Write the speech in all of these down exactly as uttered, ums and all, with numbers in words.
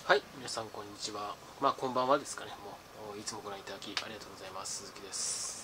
はい、皆さんこんにちは。まあこんばんはですかね。もういつもご覧いただきありがとうございます。鈴木です。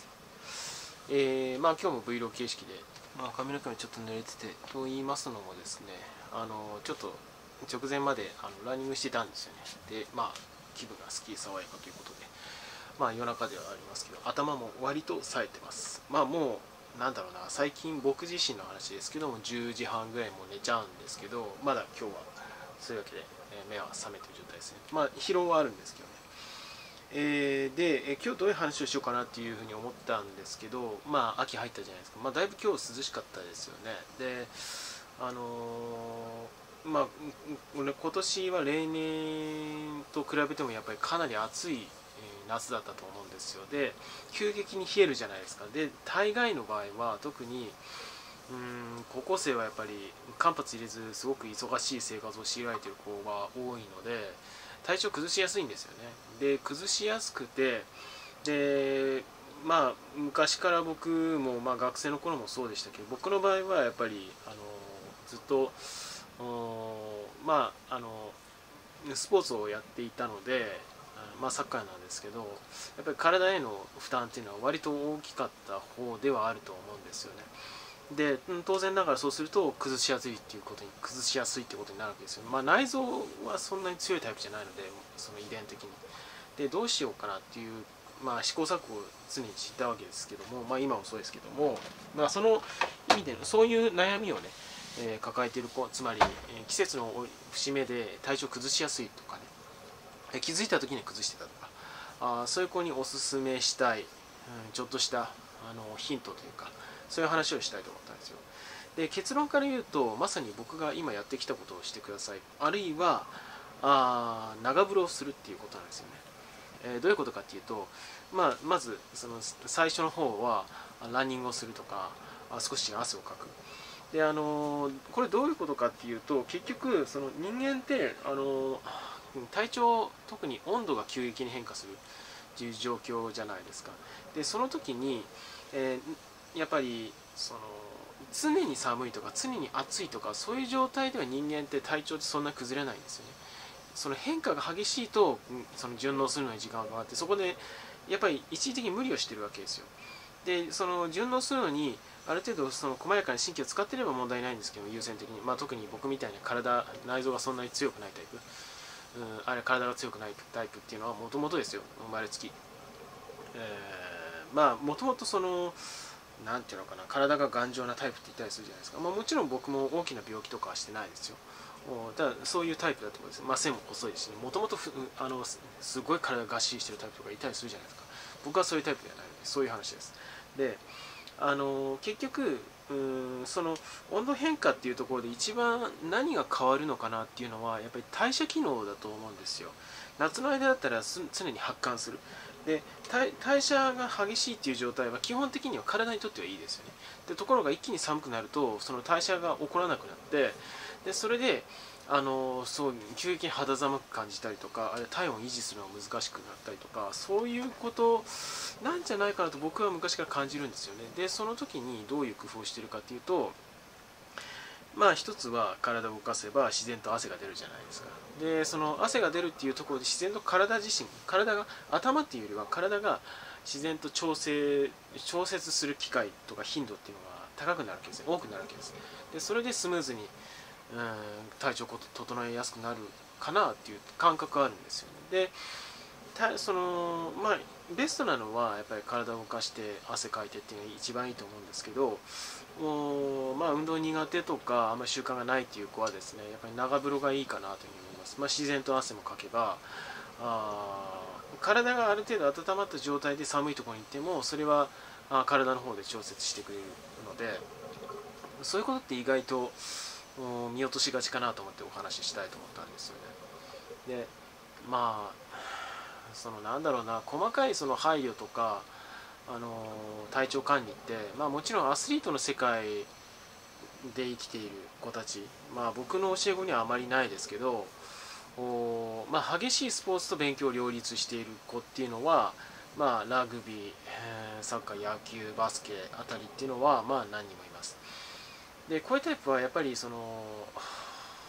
えー、まあ今日も Vlog 形式で、まあ髪の毛もちょっと濡れててと言いますのもですね、あのちょっと直前まであのランニングしてたんですよね。で、まあ気分がすっきり爽やかということで、まあ夜中ではありますけど、頭も割と冴えてます。まあもうなんだろうな、最近僕自身の話ですけどもじゅうじはんぐらいもう寝ちゃうんですけど、まだ今日はそういうわけで、えー目は覚めてる状態ですね。まあ疲労はあるんですけどね。えーで、えー今日どういう話をしようかなっていうふうに思ったんですけど、まあ秋入ったじゃないですか。まあだいぶ今日涼しかったですよね。で、あのーまあ今年は例年と比べてもやっぱりかなり暑い夏だったと思うんですよ。で、急激に冷えるじゃないですか。で、大概の場合は特にうーん高校生はやっぱり間髪入れずすごく忙しい生活を強いられている子が多いので体調崩しやすいんですよね。で崩しやすくて、でまあ昔から僕も、まあ、学生の頃もそうでしたけど、僕の場合はやっぱりあのずっとまああのスポーツをやっていたので、まあ、サッカーなんですけど、やっぱり体への負担っていうのは割と大きかった方ではあると思うんですよね。で当然ながらそうすると崩しやすいっていうことに崩しやすいってことになるわけですよ。まあ、内臓はそんなに強いタイプじゃないので、その遺伝的に。でどうしようかなっていう、まあ、試行錯誤を常に知ったわけですけども、まあ、今もそうですけども、まあ、その意味でそういう悩みをね、えー抱えている子、つまり、えー季節の節目で体調崩しやすいとかね、えー気づいた時に崩してたとか、あそういう子におすすめしたい、うん、ちょっとしたあのヒントというか、そういう話をしたいと思ったんですよ。で結論から言うと、まさに僕が今やってきたことをしてください、あるいはあ長風呂をするっていうことなんですよね。えーどういうことかっていうと、まあ、まずその最初の方はランニングをするとか、あ少し汗をかく。であのーこれどういうことかっていうと、結局その人間って、あのー体調、特に温度が急激に変化するっていう状況じゃないですか。でその時に、えーやっぱりその常に寒いとか常に暑いとかそういう状態では人間って体調ってそんな崩れないんですよね。その変化が激しいとその順応するのに時間がかかって、そこでやっぱり一時的に無理をしてるわけですよ。でその順応するのにある程度その細やかに神経を使っていれば問題ないんですけど、優先的に、まあ、特に僕みたいに体内臓がそんなに強くないタイプ、うん、あれ体が強くないタイプっていうのはもともとですよ、生まれつき、えー、まあもともとそのなんていうのかな、体が頑丈なタイプって言ったりするじゃないですか。まあ、もちろん僕も大きな病気とかはしてないですよ。ただそういうタイプだと思うんです。まあ、背も細いし、ね、もともとあのすごい体ががっしりしてるタイプとかいたりするじゃないですか。僕はそういうタイプではないので、そういう話です。であの結局うーんその温度変化っていうところで一番何が変わるのかなっていうのはやっぱり代謝機能だと思うんですよ。夏の間だったら常に発汗する。で代謝が激しいっていう状態は基本的には体にとってはいいですよね。でところが一気に寒くなるとその代謝が起こらなくなって、でそれであのそう急激に肌寒く感じたりとか、あるいは体温を維持するのが難しくなったりとか、そういうことなんじゃないかなと僕は昔から感じるんですよね。でその時にどういう工夫をしているかというと、まあ一つは体を動かせば自然と汗が出るじゃないですか。でその汗が出るっていうところで自然と体自身、体が頭っていうよりは体が自然と調整調節する機会とか頻度っていうのが高くなるわけですね、多くなるわけです。でそれでスムーズにうん体調を整えやすくなるかなっていう感覚があるんですよね。でそのまあベストなのはやっぱり体を動かして汗かいてっていうのが一番いいと思うんですけど、もうまあ運動苦手とかあんまり習慣がないっていう子はですね、やっぱり長風呂がいいかなというふうに思います。まあ、自然と汗もかけばあ体がある程度温まった状態で寒いところに行ってもそれはあ体の方で調節してくれるので、そういうことって意外と見落としがちかなと思ってお話ししたいと思ったんですよね。でまあそのなんだろうな、細かいその配慮とか、あの体調管理って、まあ、もちろんアスリートの世界で生きている子たち、まあ、僕の教え子にはあまりないですけど、おまあ、激しいスポーツと勉強を両立している子っていうのは、まあ、ラグビー、サッカー、野球、バスケあたりっていうのは、まあ、何人もいます。でこういうタイプはやっぱりその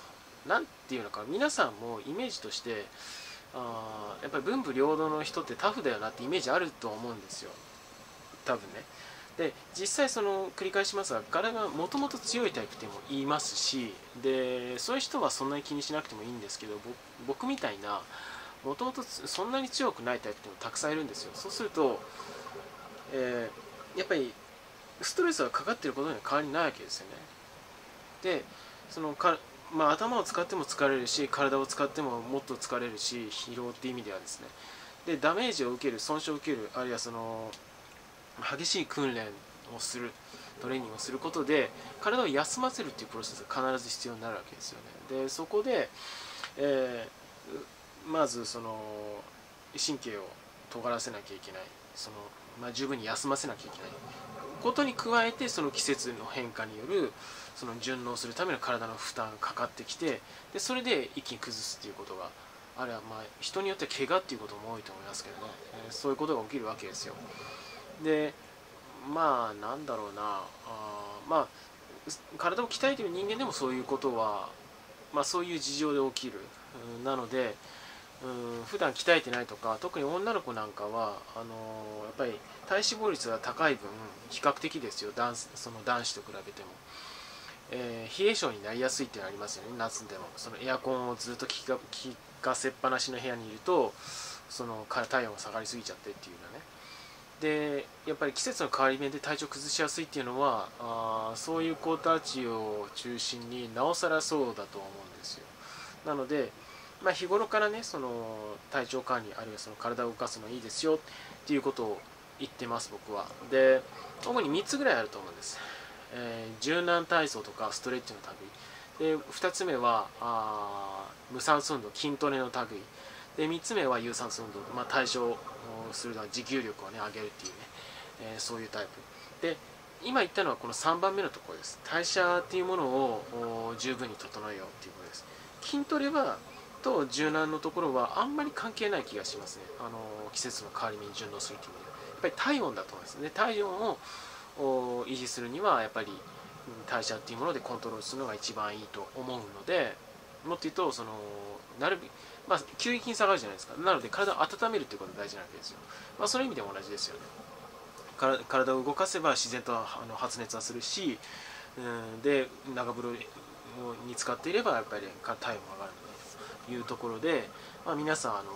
なんていうのか、皆さんもイメージとしてあやっぱり文武両道の人ってタフだよなってイメージあると思うんですよ、多分ね。で実際その繰り返しますが、柄がもともと強いタイプっても言いますし、でそういう人はそんなに気にしなくてもいいんですけど、僕みたいなもともとそんなに強くないタイプってもたくさんいるんですよ。そうすると、えー、やっぱりストレスがかかっていることには変わりないわけですよね。でそのか、まあ、頭を使っても疲れるし、体を使ってももっと疲れるし、疲労っていう意味ではですね。でダメージを受ける、損傷を受ける、あるいはその激しい訓練をする、トレーニングをすることで体を休ませるっていうプロセスが必ず必要になるわけですよね。でそこで、えー、まずその神経を尖らせなきゃいけない、その、まあ、十分に休ませなきゃいけないことに加えて、その季節の変化によるその順応するための体の負担がかかってきて、でそれで一気に崩すっていうことが、あるいはまあ人によっては怪我っていうことも多いと思いますけどね、えー、そういうことが起きるわけですよ。でまあなんだろうな、あまあ体を鍛えている人間でもそういうことは、まあ、そういう事情で起きる、うん、なので、うん、普段鍛えてないとか、特に女の子なんかはあのー、やっぱり体脂肪率が高い分比較的ですよ、男その男子と比べても、えー、冷え性になりやすいっていうのがありますよね。夏でもそのエアコンをずっと効か効かせっぱなしの部屋にいると、その体温が下がりすぎちゃってっていうようなね。でやっぱり季節の変わり目で体調崩しやすいっていうのは、あそういう子たちを中心になおさらそうだと思うんですよ。なので、まあ、日頃からね、その体調管理、あるいはその体を動かすのいいですよっていうことを言ってます、僕は。で主にみっつぐらいあると思うんです、えー、柔軟体操とかストレッチの類で、ふたつめはあ無酸素運動、筋トレの類で、みっつめは有酸素運動、まあ、対処するのは持久力を、ね、上げるっていうね、えー、そういうタイプで、今言ったのはこのさんばんめのところです。代謝っていうものを十分に整えようっていうことです。筋トレはと柔軟のところはあんまり関係ない気がしますね。あの季節の変わり目に順応するという意味ではやっぱり体温だと思いますね。体温を維持するにはやっぱり代謝っていうものでコントロールするのが一番いいと思うので、もっと言うとそのなるべく、まあ、急激に下がるじゃないですか。なので体を温めるということが大事なわけですよ。まあ、その意味でも同じですよね。体を動かせば自然とあの発熱はするし、うん、で長風呂に使っていればやっぱり体温も上がるのでというところで、まあ、皆さんあの、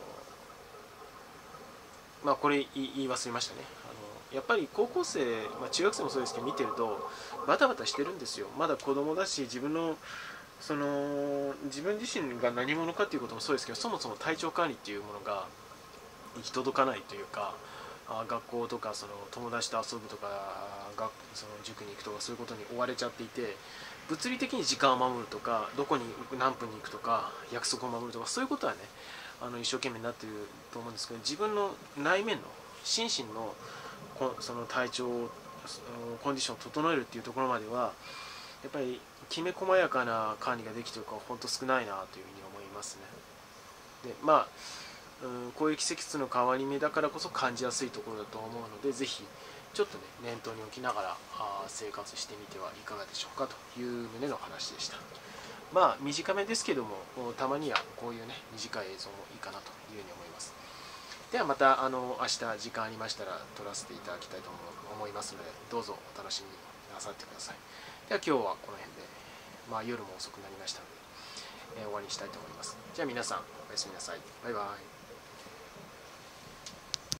まあ、これ言い忘れましたね。あのやっぱり高校生、まあ、中学生もそうですけど見てるとバタバタしてるんですよ。まだ子供だし、自分のその自分自身が何者かっていうこともそうですけど、そもそも体調管理っていうものが行き届かないというか、学校とかその友達と遊ぶとかがその塾に行くとか、そういうことに追われちゃっていて、物理的に時間を守るとか、どこに何分に行くとか、約束を守るとか、そういうことはね、あの一生懸命になっていると思うんですけど、自分の内面の心身のその体調コンディションを整えるっていうところまではやっぱりきめ細やかな管理ができているかは本当少ないなというふうに思いますね。でまあ、うん、こういう季節の変わり目だからこそ感じやすいところだと思うので、ぜひちょっとね念頭に置きながらあ生活してみてはいかがでしょうかという旨の話でした。まあ短めですけども、たまにはこういうね短い映像もいいかなというふうに思います。ではまたあの明日時間ありましたら撮らせていただきたいと思いますので、どうぞお楽しみになさってください。では今日はこの辺で、まあ、夜も遅くなりましたので、えー、終わりにしたいと思います。じゃあ皆さんおやすみなさい。バイバイ。